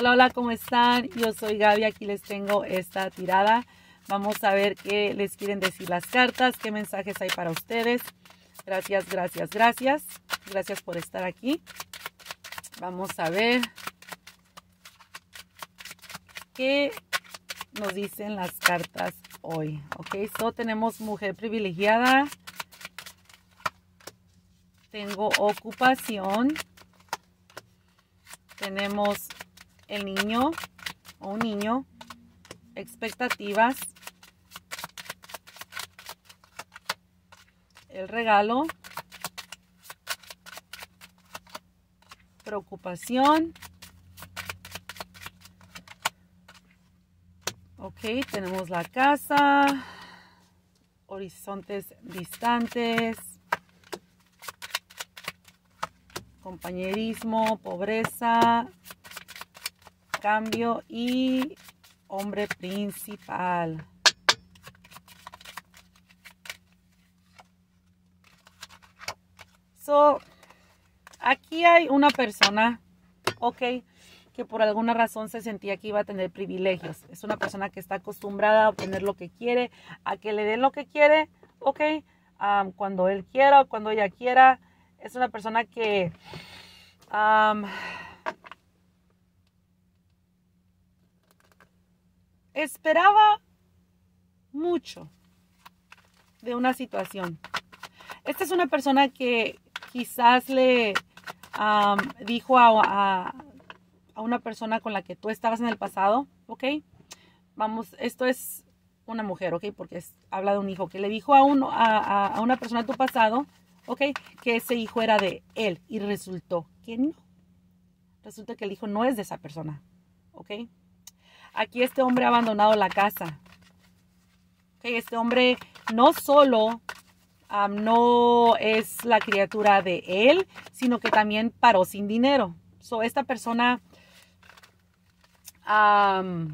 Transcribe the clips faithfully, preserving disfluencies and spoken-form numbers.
Hola, hola, ¿cómo están? Yo soy Gaby, aquí les tengo esta tirada. Vamos a ver qué les quieren decir las cartas, qué mensajes hay para ustedes. Gracias, gracias, gracias. Gracias por estar aquí. Vamos a ver qué nos dicen las cartas hoy. Ok, so tenemos mujer privilegiada. Tengo ocupación. Tenemos el niño o un niño. Expectativas. El regalo. Preocupación. Ok, tenemos la casa. Horizontes distantes. Compañerismo, pobreza, cambio y hombre principal. So, aquí hay una persona, ok, que por alguna razón se sentía que iba a tener privilegios. Es una persona que está acostumbrada a obtener lo que quiere, a que le den lo que quiere, ok, um, cuando él quiera o cuando ella quiera. Es una persona que um, esperaba mucho de una situación. Esta es una persona que quizás le um, dijo a, a, a una persona con la que tú estabas en el pasado, ¿ok? Vamos, esto es una mujer, ¿ok? Porque es, habla de un hijo que le dijo a, uno, a, a, a una persona de tu pasado, ok, que ese hijo era de él y resultó que no. Resulta que el hijo no es de esa persona, ok. Aquí este hombre ha abandonado la casa. Okay, este hombre no solo um, no es la criatura de él, sino que también paró sin dinero. So, esta persona um,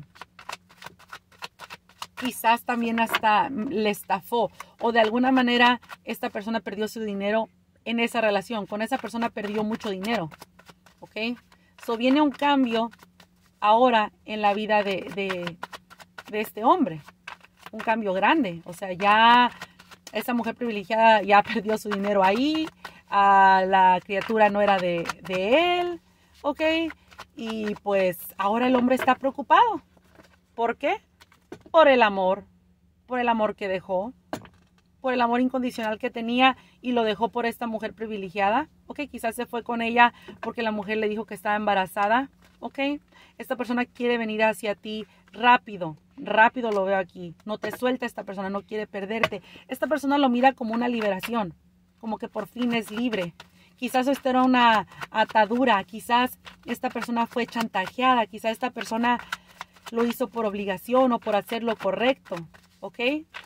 quizás también hasta le estafó o de alguna manera esta persona perdió su dinero en esa relación. Con esa persona perdió mucho dinero. ¿Ok? So viene un cambio ahora en la vida de, de, de este hombre. Un cambio grande. O sea, ya esa mujer privilegiada ya perdió su dinero ahí. Uh, la criatura no era de, de él. ¿Ok? Y pues ahora el hombre está preocupado. ¿Por qué? Por el amor, por el amor que dejó, por el amor incondicional que tenía y lo dejó por esta mujer privilegiada. Ok, quizás se fue con ella porque la mujer le dijo que estaba embarazada. Ok, esta persona quiere venir hacia ti rápido, rápido lo veo aquí. No te suelta esta persona, no quiere perderte. Esta persona lo mira como una liberación, como que por fin es libre. Quizás esto era una atadura, quizás esta persona fue chantajeada, quizás esta persona lo hizo por obligación o por hacer lo correcto, ¿ok?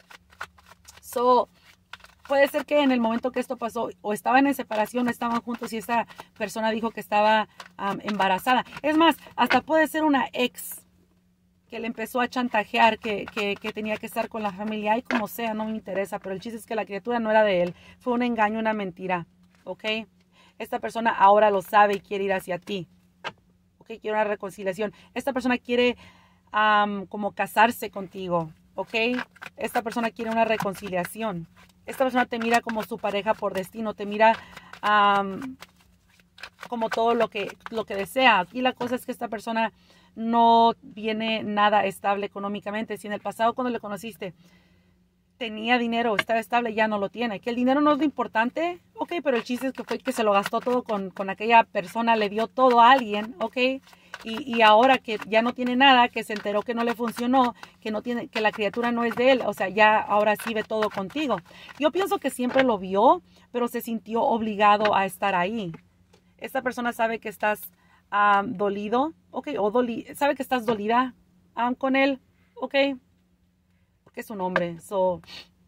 So, puede ser que en el momento que esto pasó, o estaban en separación, o estaban juntos y esa persona dijo que estaba um, embarazada. Es más, hasta puede ser una ex que le empezó a chantajear, que, que, que tenía que estar con la familia, y como sea, no me interesa, pero el chiste es que la criatura no era de él, fue un engaño, una mentira, ¿ok? Esta persona ahora lo sabe y quiere ir hacia ti, ¿ok? Quiere una reconciliación. Esta persona quiere Um, como casarse contigo, ¿ok? Esta persona quiere una reconciliación. Esta persona te mira como su pareja por destino, te mira um, como todo lo que, lo que desea. Aquí la cosa es que esta persona no viene nada estable económicamente. Si en el pasado cuando le conociste tenía dinero, estaba estable, ya no lo tiene. Que el dinero no es lo importante, ok, pero el chiste es que fue que se lo gastó todo con, con aquella persona, le dio todo a alguien, ok. Y, y ahora que ya no tiene nada, que se enteró que no le funcionó, que no tiene, que la criatura no es de él, o sea, ya ahora sí ve todo contigo. Yo pienso que siempre lo vio, pero se sintió obligado a estar ahí. Esta persona sabe que estás um, dolido, ok, o doli, sabe que estás dolida um, con él, ok, porque es un hombre. So,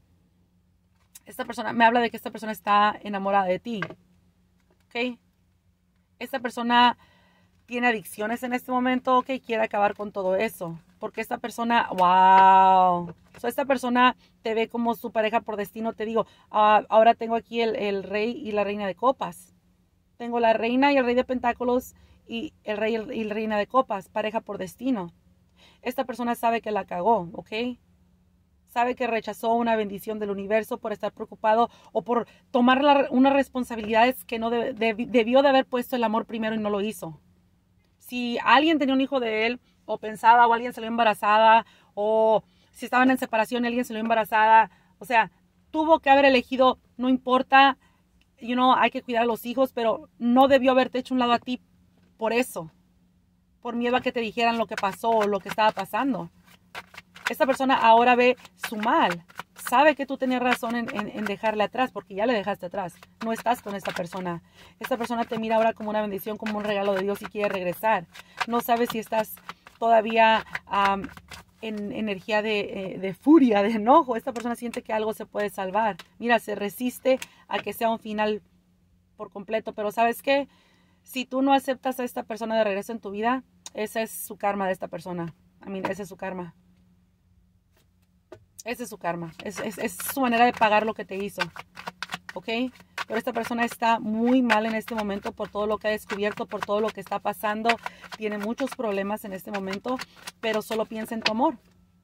esta persona me habla de que esta persona está enamorada de ti, ok. Esta persona tiene adicciones en este momento, que quiere acabar con todo eso. Porque esta persona, wow. So, esta persona te ve como su pareja por destino. Te digo, uh, ahora tengo aquí el, el rey y la reina de copas. Tengo la reina y el rey de pentáculos y el rey y la reina de copas, pareja por destino. Esta persona sabe que la cagó, ¿ok? Sabe que rechazó una bendición del universo por estar preocupado o por tomar la, unas responsabilidades que no de, de, debió de haber puesto el amor primero y no lo hizo. Si alguien tenía un hijo de él, o pensaba, o alguien salió embarazada, o si estaban en separación y alguien salió embarazada, o sea, tuvo que haber elegido, no importa, you know, hay que cuidar a los hijos, pero no debió haberte hecho un lado a ti por eso, por miedo a que te dijeran lo que pasó o lo que estaba pasando. Esta persona ahora ve su mal, sabe que tú tenías razón en, en, en dejarle atrás, porque ya le dejaste atrás, no estás con esta persona. Esta persona te mira ahora como una bendición, como un regalo de Dios y quiere regresar. No sabes si estás todavía um, en energía de, eh, de furia, de enojo. Esta persona siente que algo se puede salvar. Mira, se resiste a que sea un final por completo, pero ¿sabes qué? Si tú no aceptas a esta persona de regreso en tu vida, ese es su karma de esta persona. I mean, ese es su karma. Ese es su karma. Es, es, es su manera de pagar lo que te hizo. ¿Ok? Pero esta persona está muy mal en este momento por todo lo que ha descubierto, por todo lo que está pasando. Tiene muchos problemas en este momento, pero solo piensa en tu amor.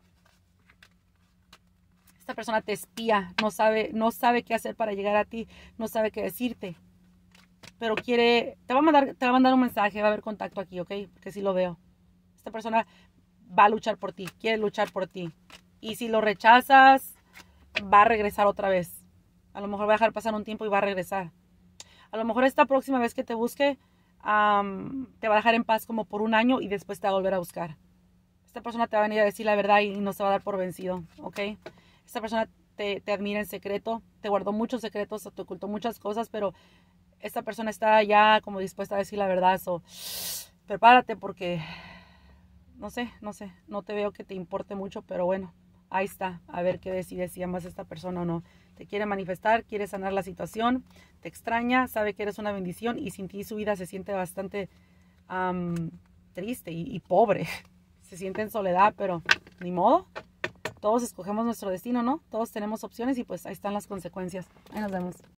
Esta persona te espía, no sabe, no sabe qué hacer para llegar a ti, no sabe qué decirte. Pero quiere, te va a mandar, te va a mandar un mensaje, va a haber contacto aquí, ¿ok? Porque sí lo veo. Esta persona va a luchar por ti, quiere luchar por ti. Y si lo rechazas, va a regresar otra vez. A lo mejor va a dejar pasar un tiempo y va a regresar. A lo mejor esta próxima vez que te busque, um, te va a dejar en paz como por un año y después te va a volver a buscar. Esta persona te va a venir a decir la verdad y no se va a dar por vencido, ¿ok? Esta persona te, te admira en secreto, te guardó muchos secretos, te ocultó muchas cosas, pero esta persona está ya como dispuesta a decir la verdad. So, prepárate porque, no sé, no sé, no te veo que te importe mucho, pero bueno. Ahí está, a ver qué decides, si amas a esta persona o no. Te quiere manifestar, quiere sanar la situación, te extraña, sabe que eres una bendición y sin ti su vida se siente bastante um, triste y, y pobre. Se siente en soledad, pero ni modo. Todos escogemos nuestro destino, ¿no? Todos tenemos opciones y pues ahí están las consecuencias. Ahí nos vemos.